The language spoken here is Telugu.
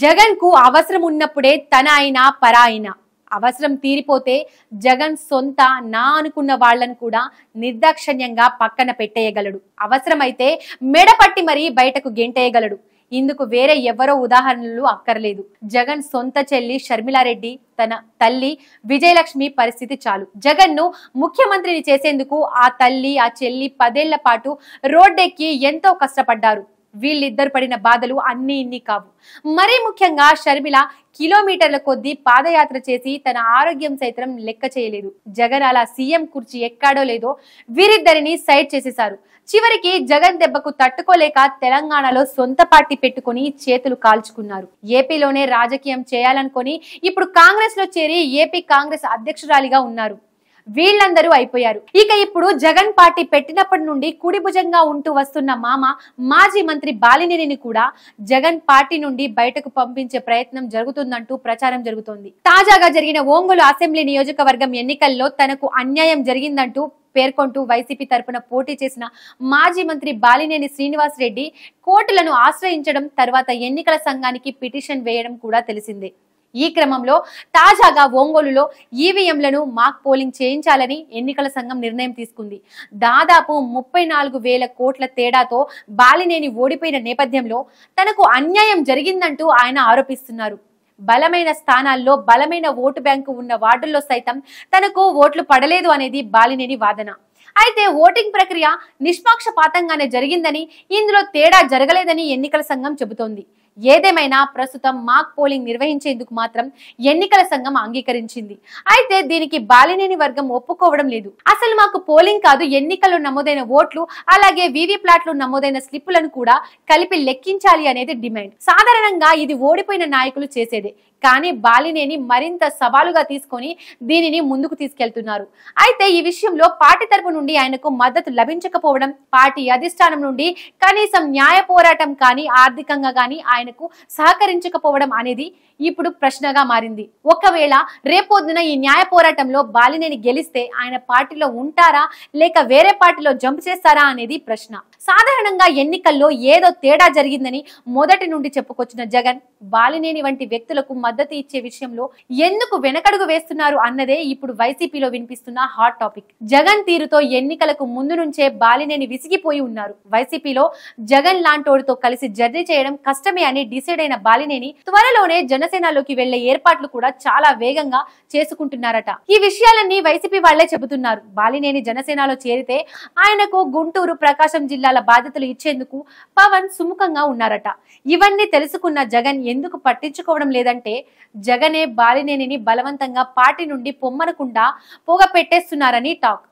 జగన్ కు అవసరం ఉన్నప్పుడే తన అయినా పరాయినా అవసరం తీరిపోతే జగన్ సొంత నా అనుకున్న వాళ్లను కూడా నిర్దాక్షణ్యంగా పక్కన పెట్టేయగలడు. అవసరమైతే మెడపట్టి మరీ బయటకు గెంటేయగలడు. ఇందుకు వేరే ఎవరో ఉదాహరణలు అక్కర్లేదు. జగన్ సొంత చెల్లి షర్మిలారెడ్డి, తన తల్లి విజయలక్ష్మి పరిస్థితి చాలు. జగన్ ను ముఖ్యమంత్రిని చేసేందుకు ఆ తల్లి ఆ చెల్లి 10 ఏళ్ల పాటు రోడ్డెక్కి ఎంతో కష్టపడ్డారు. వీళ్ళిద్దరు పడిన బాధలు అన్ని ఇన్ని కావు. మరీ ముఖ్యంగా షర్మిల కిలోమీటర్ల కొద్దీ పాదయాత్ర చేసి తన ఆరోగ్యం సైతం లెక్క చేయలేదు. జగన్ అలా సీఎం కుర్చీ ఎక్కాడో లేదో వీరిద్దరిని సైడ్ చేసేశారు. చివరికి జగన్ దెబ్బకు తట్టుకోలేక తెలంగాణలో సొంత పార్టీ పెట్టుకుని చేతులు కాల్చుకున్నారు. ఏపీలోనే రాజకీయం చేయాలనుకొని ఇప్పుడు కాంగ్రెస్ లో చేరి ఏపీ కాంగ్రెస్ అధ్యక్షురాలిగా ఉన్నారు. వీళ్ళందరూ అయిపోయారు. ఇక ఇప్పుడు జగన్ పార్టీ పెట్టినప్పటి నుండి కుడి భుజంగా ఉంటూ వస్తున్న మామ మాజీ మంత్రి బాలినేనిని కూడా జగన్ పార్టీ నుండి బయటకు పంపించే ప్రయత్నం జరుగుతుందంటూ ప్రచారం జరుగుతోంది. తాజాగా జరిగిన ఒంగోలు అసెంబ్లీ నియోజకవర్గం ఎన్నికల్లో తనకు అన్యాయం జరిగిందంటూ పేర్కొంటూ వైసీపీ తరపున పోటీ చేసిన మాజీ మంత్రి బాలినేని శ్రీనివాస్ రెడ్డి కోర్టులను ఆశ్రయించడం, తర్వాత ఎన్నికల సంఘానికి పిటిషన్ వేయడం కూడా తెలిసిందే. ఈ క్రమంలో తాజాగా ఒంగోలులో ఈవీఎంలను మాక్ పోలింగ్ చేయించాలని ఎన్నికల సంఘం నిర్ణయం తీసుకుంది. దాదాపు 34,000 కోట్ల తేడాతో బాలినేని ఓడిపోయిన నేపథ్యంలో తనకు అన్యాయం జరిగిందంటూ ఆయన ఆరోపిస్తున్నారు. బలమైన స్థానాల్లో బలమైన ఓటు బ్యాంకు ఉన్న వార్డుల్లో సైతం తనకు ఓట్లు పడలేదు అనేది బాలినేని వాదన. అయితే ఓటింగ్ ప్రక్రియ నిష్పక్షపాతంగానే జరిగిందని, ఇందులో తేడా జరగలేదని ఎన్నికల సంఘం చెబుతోంది. ఏదేమైనా ప్రస్తుతం మాక్ పోలింగ్ నిర్వహించేందుకు మాత్రం ఎన్నికల సంఘం అంగీకరించింది. అయితే దీనికి బాలినేని వర్గం ఒప్పుకోవడం లేదు. అసలు మాకు పోలింగ్ కాదు, ఎన్నికల్లో నమోదైన ఓట్లు అలాగే వీవీ ప్లాట్లు నమోదైన స్లిప్పులను కూడా కలిపి లెక్కించాలి అనేది డిమాండ్. సాధారణంగా ఇది ఓడిపోయిన నాయకులు చేసేదే, కానీ బాలినేని మరింత సవాలుగా తీసుకొని దీనిని ముందుకు తీసుకెళ్తున్నారు. అయితే ఈ విషయంలో పార్టీ తరపు నుండి ఆయనకు మద్దతు లభించకపోవడం, పార్టీ అధిష్టానం నుండి కనీసం న్యాయ పోరాటం కానీ ఆర్థికంగా కానీ ఆయనకు సహకరించకపోవడం అనేది ఇప్పుడు ప్రశ్నగా మారింది. ఒకవేళ రేపొద్దున ఈ న్యాయ పోరాటంలో బాలినేని గెలిస్తే ఆయన పార్టీలో ఉంటారా లేక వేరే పార్టీలో జంప్ చేస్తారా అనేది ప్రశ్న. సాధారణంగా ఎన్నికల్లో ఏదో తేడా జరిగిందని మొదటి నుండి చెప్పుకొచ్చిన జగన్ బాలినేని వంటి వ్యక్తులకు మద్దతు ఇచ్చే విషయంలో ఎందుకు వెనకడుగు వేస్తున్నారు అన్నదే ఇప్పుడు వైసీపీలో వినిపిస్తున్న హాట్ టాపిక్. జగన్ తీరుతో ఎన్నికలకు ముందు నుంచే బాలినేని విసిగిపోయి ఉన్నారు. వైసీపీలో జగన్ లాంటోడితో కలిసి జర్నీ చేయడం కష్టమే అని డిసైడ్ అయిన బాలినేని త్వరలోనే జనసేనలోకి వెళ్లే ఏర్పాట్లు కూడా చాలా వేగంగా చేసుకుంటున్నారట. ఈ విషయాలన్నీ వైసీపీ వాళ్లే చెబుతున్నారు. బాలినేని జనసేనలో చేరితే ఆయనకు గుంటూరు, ప్రకాశం జిల్లాల బాధ్యతలు ఇచ్చేందుకు పవన్ సుముఖంగా ఉన్నారట. ఇవన్నీ తెలుసుకున్న జగన్ ఎందుకు పట్టించుకోవడం లేదంటే జగనే బాలినేనిని బలవంతంగా పార్టీ నుండి పొమ్మనకుండా పోగ పెట్టేస్తున్నారని టాక్.